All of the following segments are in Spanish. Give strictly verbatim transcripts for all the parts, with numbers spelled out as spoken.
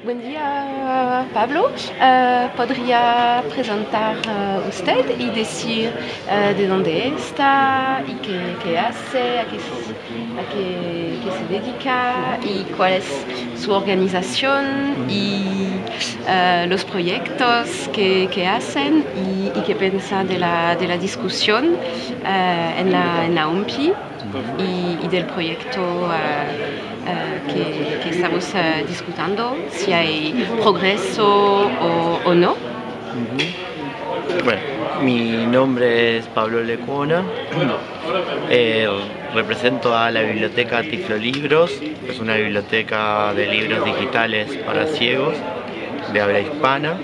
Buen día, Pablo. Uh, ¿Podría presentar uh, usted y decir uh, de dónde está y qué, qué hace, a, qué, a qué, qué se dedica y cuál es su organización y uh, los proyectos que, que hacen y, y qué piensa de la, de la discusión uh, en, la, en la U M P I y, y del proyecto uh, Uh, que, que estamos uh, discutiendo, si hay progreso o, o no. Uh-huh. Bueno, mi nombre es Pablo Lecuona, eh, represento a la biblioteca Tiflo Libros, es una biblioteca de libros digitales para ciegos de habla hispana,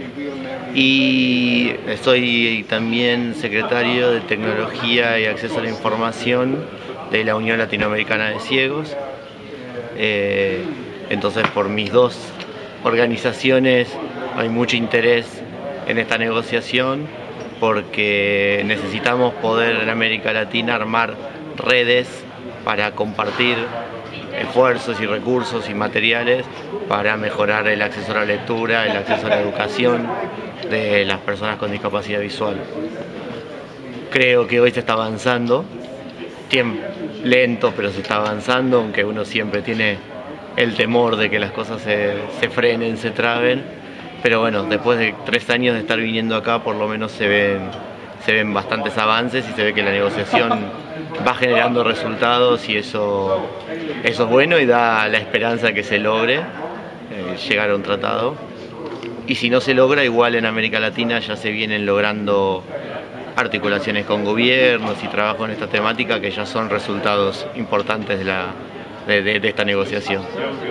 y soy también secretario de Tecnología y Acceso a la Información de la Unión Latinoamericana de Ciegos. Eh, entonces, por mis dos organizaciones hay mucho interés en esta negociación, porque necesitamos poder en América Latina armar redes para compartir esfuerzos y recursos y materiales para mejorar el acceso a la lectura, el acceso a la educación de las personas con discapacidad visual. Creo que hoy se está avanzando, tiempo lento, pero se está avanzando, aunque uno siempre tiene el temor de que las cosas se, se frenen, se traben. Pero bueno, después de tres años de estar viniendo acá, por lo menos se ven, se ven bastantes avances y se ve que la negociación va generando resultados, y eso, eso es bueno y da la esperanza que se logre eh, llegar a un tratado. Y si no se logra, igual en América Latina ya se vienen logrando articulaciones con gobiernos y trabajo en esta temática, que ya son resultados importantes de, la, de, de, de esta negociación.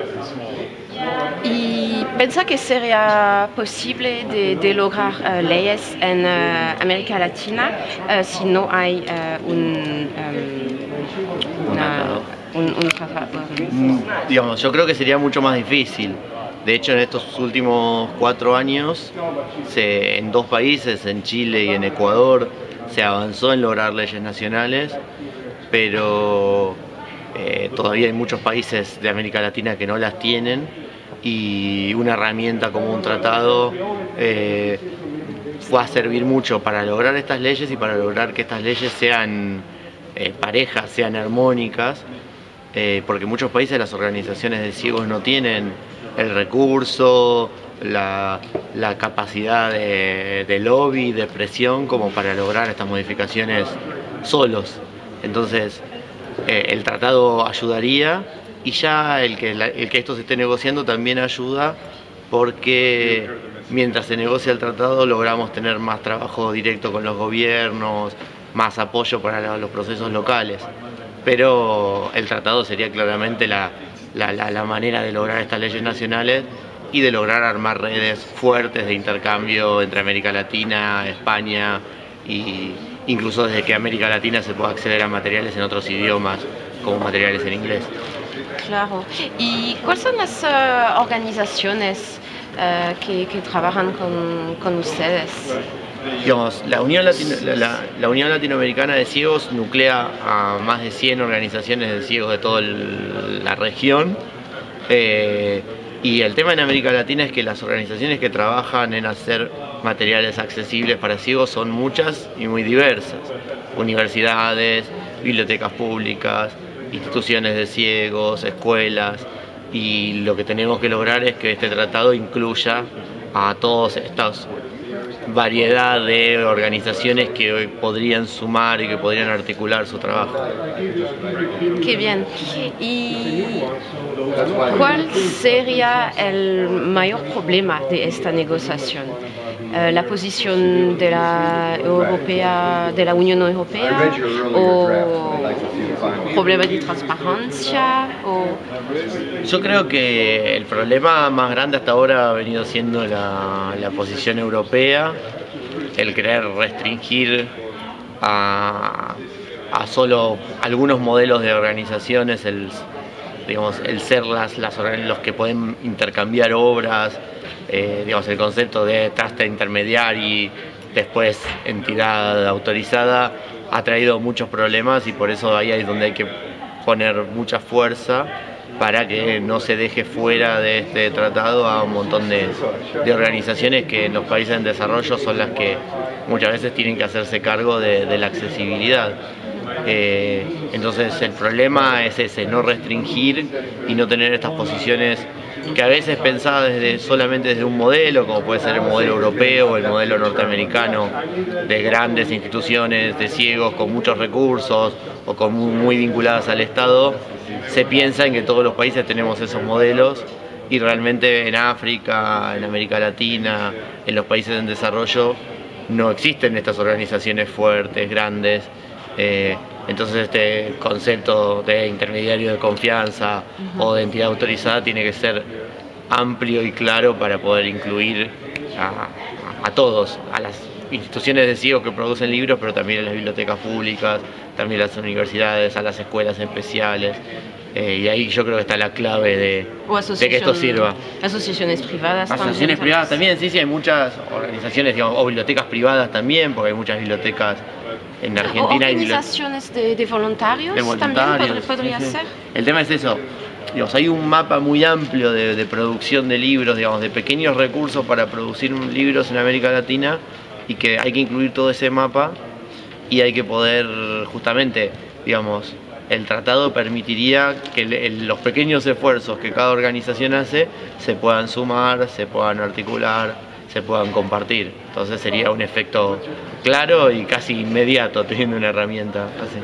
¿Y piensa que sería posible de, de lograr uh, leyes en uh, América Latina uh, si no hay uh, un, um, una, un, un tratado? Mm, digamos, yo creo que sería mucho más difícil. De hecho, en estos últimos cuatro años, se, en dos países, en Chile y en Ecuador, se avanzó en lograr leyes nacionales, pero eh, todavía hay muchos países de América Latina que no las tienen, y una herramienta como un tratado eh, va a servir mucho para lograr estas leyes y para lograr que estas leyes sean eh, parejas, sean armónicas, eh, porque en muchos países las organizaciones de ciegos no tienen el recurso, la, la capacidad de, de lobby, de presión, como para lograr estas modificaciones solos. Entonces, eh, el tratado ayudaría, y ya el que, la, el que esto se esté negociando también ayuda, porque mientras se negocia el tratado logramos tener más trabajo directo con los gobiernos, más apoyo para los procesos locales. Pero el tratado sería claramente la La, la, la manera de lograr estas leyes nacionales y de lograr armar redes fuertes de intercambio entre América Latina, España, y incluso desde que América Latina se pueda acceder a materiales en otros idiomas, como materiales en inglés. Claro. ¿Y cuáles son las uh, organizaciones uh, que, que trabajan con, con ustedes? Digamos, la Unión, Latino, la, la Unión Latinoamericana de Ciegos nuclea a más de cien organizaciones de ciegos de toda el, la región, eh, y el tema en América Latina es que las organizaciones que trabajan en hacer materiales accesibles para ciegos son muchas y muy diversas: universidades, bibliotecas públicas, instituciones de ciegos, escuelas, y lo que tenemos que lograr es que este tratado incluya a todos estos variedad de organizaciones que hoy podrían sumar y que podrían articular su trabajo. Qué bien. ¿Y cuál sería el mayor problema de esta negociación? Uh, ¿La posición de la, europea, de la Unión Europea, o problema de transparencia? O... Yo creo que el problema más grande hasta ahora ha venido siendo la, la posición europea, el querer restringir a, a solo algunos modelos de organizaciones, el, digamos, el ser las, las, los que pueden intercambiar obras, eh, digamos, el concepto de trust intermediary, después entidad autorizada, ha traído muchos problemas, y por eso ahí es donde hay que poner mucha fuerza para que no se deje fuera de este tratado a un montón de, de organizaciones que en los países en desarrollo son las que muchas veces tienen que hacerse cargo de, de la accesibilidad. Eh, entonces el problema es ese, no restringir y no tener estas posiciones que a veces pensadas desde, solamente desde un modelo, como puede ser el modelo europeo o el modelo norteamericano, de grandes instituciones de ciegos con muchos recursos o con muy, muy vinculadas al Estado. Se piensa en que todos los países tenemos esos modelos y realmente en África, en América Latina, en los países en desarrollo no existen estas organizaciones fuertes, grandes. Eh, entonces este concepto de intermediario de confianza uh-huh. o de entidad autorizada tiene que ser amplio y claro para poder incluir a, a todos, a las instituciones de ciegos que producen libros, pero también a las bibliotecas públicas, también a las universidades, a las escuelas especiales. Eh, y ahí yo creo que está la clave de, de que esto sirva. Asociaciones privadas Asociaciones también. privadas también, sí, sí, hay muchas organizaciones, digamos, o bibliotecas privadas también, porque hay muchas bibliotecas en Argentina. O organizaciones de, de voluntarios, de voluntarios también podría sí, sí. ser. El tema es eso, digamos, hay un mapa muy amplio de, de producción de libros, digamos, de pequeños recursos para producir libros en América Latina y que hay que incluir todo ese mapa y hay que poder justamente, digamos, el tratado permitiría que el, los pequeños esfuerzos que cada organización hace se puedan sumar, se puedan articular, se puedan compartir. Entonces sería un efecto claro y casi inmediato teniendo una herramienta así.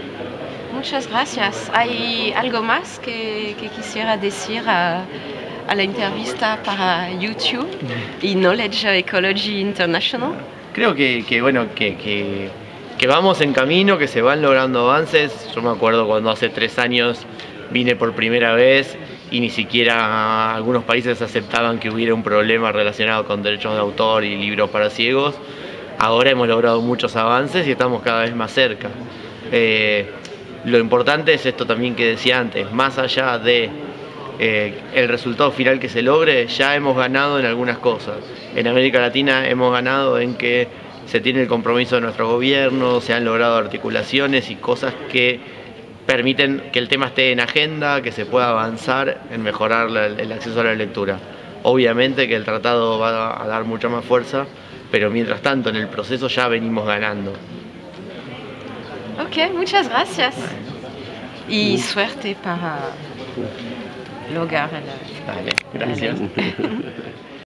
Muchas gracias. ¿Hay algo más que, que quisiera decir a, a la entrevista para YouTube y Knowledge Ecology International? Creo que, que bueno, que, que, que vamos en camino, que se van logrando avances. Yo me acuerdo cuando hace tres años vine por primera vez y ni siquiera algunos países aceptaban que hubiera un problema relacionado con derechos de autor y libros para ciegos. Ahora hemos logrado muchos avances y estamos cada vez más cerca. Eh, lo importante es esto también que decía antes, más allá de eh, el resultado final que se logre, ya hemos ganado en algunas cosas. En América Latina hemos ganado en que se tiene el compromiso de nuestro gobierno, se han logrado articulaciones y cosas que permiten que el tema esté en agenda, que se pueda avanzar en mejorar la, el acceso a la lectura. Obviamente que el tratado va a dar mucha más fuerza, pero mientras tanto en el proceso ya venimos ganando. Ok, muchas gracias. Y suerte para lograr el... Vale, gracias.